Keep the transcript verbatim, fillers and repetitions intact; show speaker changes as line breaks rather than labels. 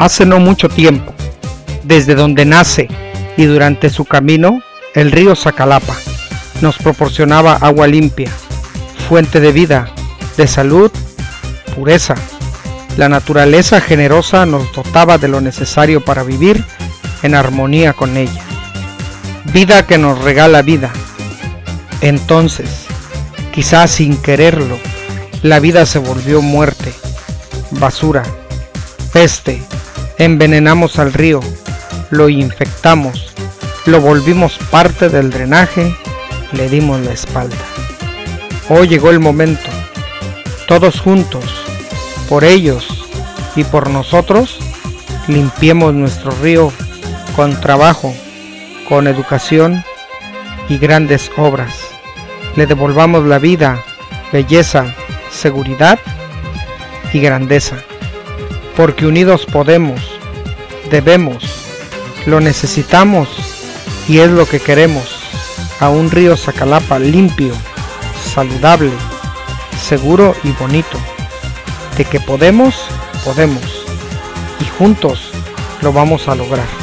Hace no mucho tiempo, desde donde nace y durante su camino, el río Zacalapa nos proporcionaba agua limpia, fuente de vida, de salud, pureza. La naturaleza generosa nos dotaba de lo necesario para vivir en armonía con ella. Vida que nos regala vida. Entonces, quizás sin quererlo, la vida se volvió muerte, basura, peste. Envenenamos al río, lo infectamos, lo volvimos parte del drenaje, le dimos la espalda. Hoy llegó el momento, todos juntos, por ellos y por nosotros, limpiemos nuestro río con trabajo, con educación y grandes obras. Le devolvamos la vida, belleza, seguridad y grandeza. Porque unidos podemos, debemos, lo necesitamos y es lo que queremos, a un río Zacalapa limpio, saludable, seguro y bonito. De que podemos, podemos, y juntos lo vamos a lograr.